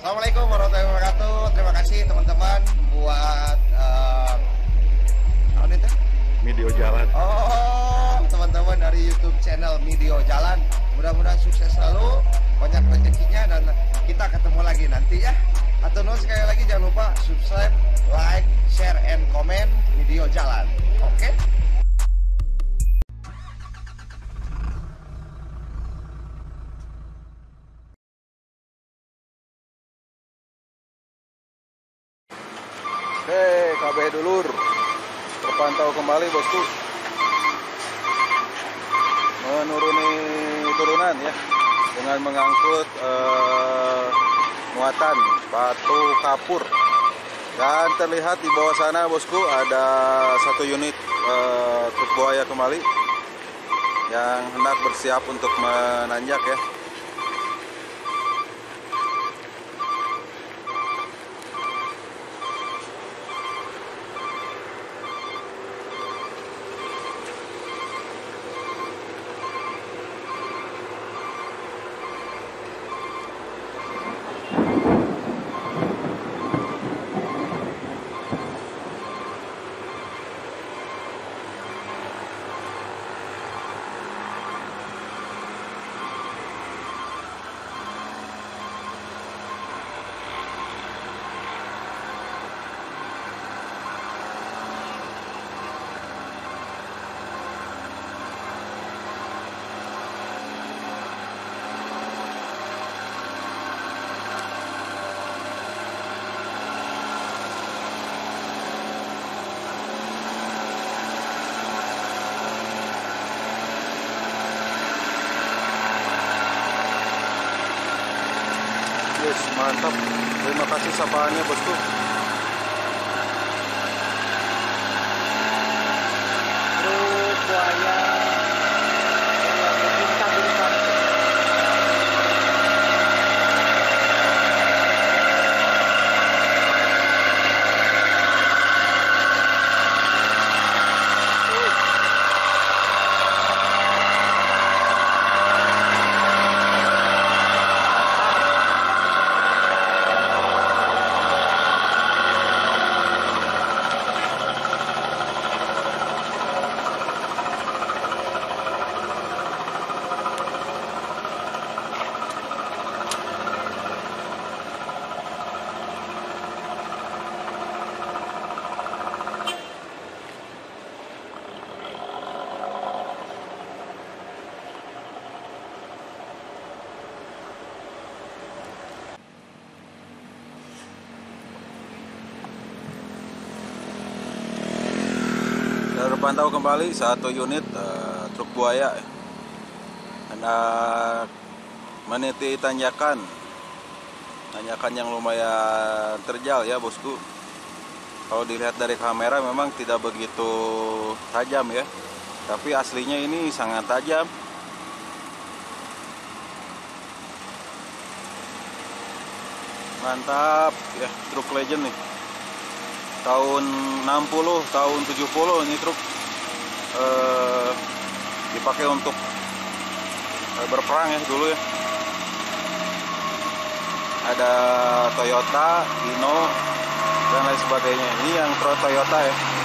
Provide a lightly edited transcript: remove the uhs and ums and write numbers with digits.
Assalamualaikum warahmatullahi wabarakatuh. Terima kasih teman-teman buat Video Jalan. Oh, teman-teman dari YouTube channel Video Jalan. Mudah-mudahan sukses selalu, banyak rezekinya, dan kita ketemu lagi nanti ya. Atau sekali lagi jangan lupa subscribe, like, share, and comment Video Jalan. Oke? Hei, KB dulur, terpantau kembali bosku, menuruni turunan ya, dengan mengangkut muatan batu kapur. Dan terlihat di bawah sana bosku ada satu unit truk buaya kembali yang hendak bersiap untuk menanjak ya. Yes, mantap. Terima kasih sapaannya bosku. Truk buaya yang berbintang-bintang. Terpantau kembali satu unit truk buaya hendak meniti tanjakan yang lumayan terjal ya bosku. Kalau dilihat dari kamera memang tidak begitu tajam ya, tapi aslinya ini sangat tajam. Mantap ya, truk legend nih, tahun 60, tahun 70 ini truk dipakai untuk berperang ya dulu ya. Ada Toyota, Hino, dan lain sebagainya. Ini yang Pro Toyota ya.